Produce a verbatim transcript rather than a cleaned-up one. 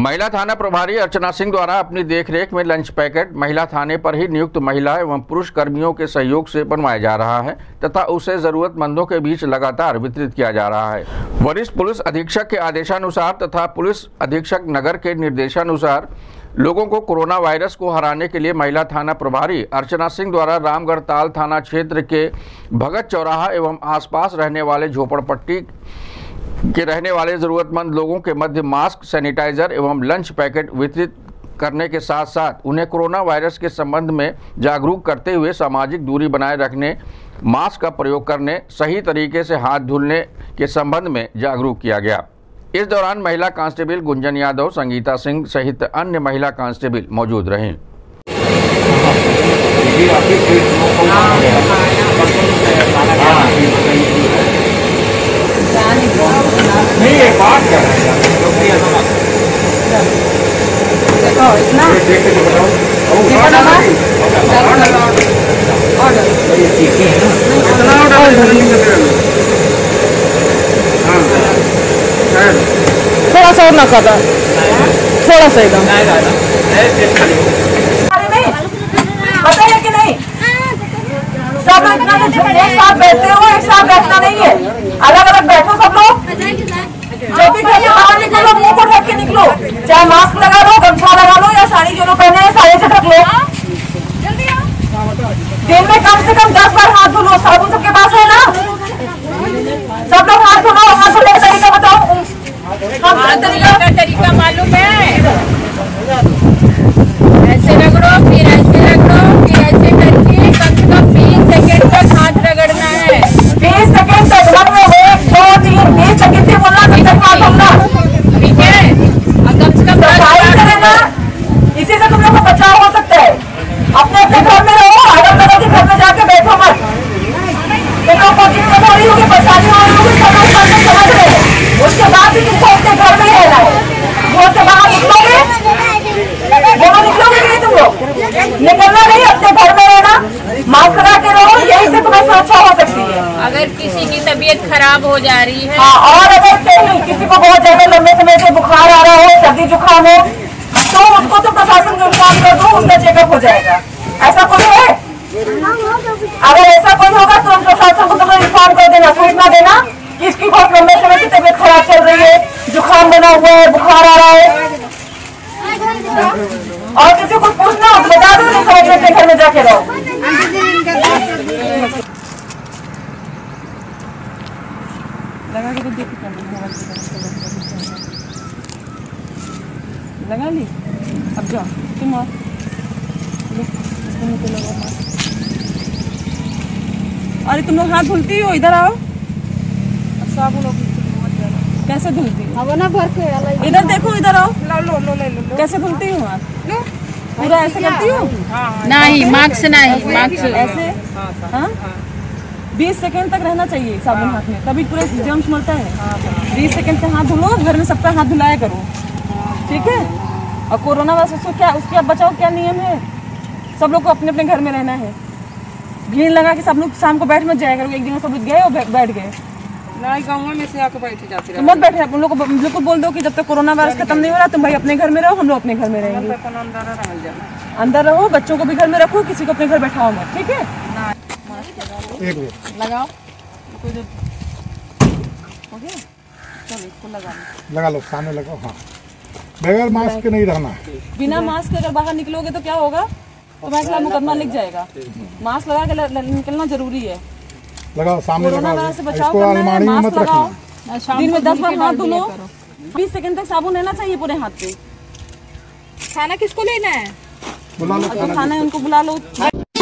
महिला थाना प्रभारी अर्चना सिंह द्वारा अपनी देखरेख में लंच पैकेट महिला थाने पर ही नियुक्त महिला एवं पुरुष कर्मियों के सहयोग से बनवाया जा रहा है तथा उसे जरूरतमंदों के बीच लगातार वितरित किया जा रहा है। वरिष्ठ पुलिस अधीक्षक के आदेशानुसार तथा पुलिस अधीक्षक नगर के निर्देशानुसार लोगों को कोरोना वायरस को हराने के लिए महिला थाना प्रभारी अर्चना सिंह द्वारा रामगढ़ ताल थाना क्षेत्र के भगत चौराहा एवं आसपास रहने वाले झोपड़पट्टी के रहने वाले जरूरतमंद लोगों के मध्य मास्क, सैनिटाइजर एवं लंच पैकेट वितरित करने के साथ साथ उन्हें कोरोना वायरस के संबंध में जागरूक करते हुए सामाजिक दूरी बनाए रखने, मास्क का प्रयोग करने, सही तरीके से हाथ धुलने के संबंध में जागरूक किया गया। इस दौरान महिला कांस्टेबल गुंजन यादव, संगीता सिंह सहित अन्य महिला कांस्टेबल मौजूद रहे। नहीं ये बात कर रहे हैं देखो इतना देख के बताओ कितना ऑर्डर ये ठीक है इतना ऑर्डर हां थोड़ा सा और ना करना थोड़ा सा एकदम पता है कि नहीं सब एक साथ बैठते हो, एक साथ बैठना नहीं है, अलग अलग बैठो सब लोग। जब भी घर से बाहर निकलो मुंह को ढक के निकलो, चाहे मास्क लगा लो, गमछा लगा लो या साड़ी जो लोग पहने हैं साड़ी से ढक लो। दिन में कम से कम दस बार हाथ धो लो। साबुन सबके पास है ना? सब लोग हाथ धो लो। हाथ धोने का तरीका बताओ। हाथ धोने का तरीका मालूम है? ऐसे रगड़ो, फिर ऐसे रगड़ो, फिर ऐसे करके कम से कम बीस सेकेंड तक हाथ रगड़ना है। बीस सेकेंड तक रग में हो, दो तीन बीस सेकेंड से बोलना, तब तक हाथ धोना, ठीक है? और कम से कम सफाई से रहना, इसी से तुम लोग को बचाव हो सकता है। अपने अपने घर में रहो, अगल बगल के घर में जाके बैठो मत। तुम लोग को दिक्कत हो रही होगी, परेशानी हो रही होगी, सब लोग समझ रहे हैं। उसके बाद भी तुमको अपने घर में रहना है। घर से बाहर निकलोगे, बाहर निकलोगे नहीं तुम लोग, निकलना नहीं, अपने घर में रहना, मास्क लगा के रहो, यही से तुम्हें सुरक्षा हो सकती है। अगर किसी की तबीयत खराब हो जा रही है हाँ, और अगर कहीं किसी को बहुत ज्यादा लंबे समय से बुखार आ रहा हो, सर्दी जुकाम हो, तो उसको तो प्रशासन को इन्फॉर्म कर दो, उसका चेकअप हो जाएगा। ऐसा कोई है? अगर ऐसा कोई होगा तो हम प्रशासन को तुम्हें इन्फॉर्म कर देना, सूचना देना कि इसकी बहुत लंबे समय से तबीयत खराब चल रही है, जुकाम बना हुआ है, बुखार आ रहा है। और किसी को पूछना हो तो बता दो, नहीं समझ अपने घर में जाके रहो। लगा के देख लगा ली। अब जाओ तुम और अरे तुम लोग हाथ धुलती हो, इधर आओ। कैसे धुलती हो? ना भर के इधर देखो, इधर आओ। लो लो लो ले लो। कैसे धुलती हो हाथ? पूरा ऐसे करती हो? नहीं, मास्क नहीं, मास्क ऐसे। हाँ, बीस सेकंड तक रहना चाहिए साबुन हाथ में, तभी पूरे जर्म्स मरता है। बीस सेकंड से हाथ धुलो, घर में सबका हाथ धुलाया करो, ठीक है? और कोरोना वायरस से क्या उसके बचाव क्या नियम है? सब लोग को अपने अपने घर में रहना है। भीड़ लगा के सब लोग शाम को बैठ मत जाया करो। एक दिन सब लोग गए और बैठ गए, नहीं गाँव में से आके बैठ जाते तो मत बैठे। आप उन लोग को बिल्कुल बोल दो कि जब तक कोरोना वायरस खत्म नहीं हो रहा तुम भाई अपने घर में रहो, हम लोग अपने घर में रहेंगे। अंदर रहो, बच्चों को भी घर में रखो, किसी को अपने घर बैठाओ मत, ठीक है? एक मिनट लगाओ, लगा लो, सामने लगाओ। हाँ, बगैर मास्क के नहीं रहना। बिना मास्क के अगर बाहर निकलोगे तो क्या होगा? तुम्हारे खिलाफ मुकदमा लिख जाएगा। मास्क लगा के निकलना जरूरी है। लगाओ, सामने कोरोना लगाओ। वायरस से बचाव इसको करना है, अलमारी में मास्क मत लगाओ। रखना। दिन में दस बार हाथ धुलो, बीस सेकंड तक साबुन रहना चाहिए पूरे हाथ पे। खाना किसको लेना है? बुला लो, खाना है उनको बुला लो।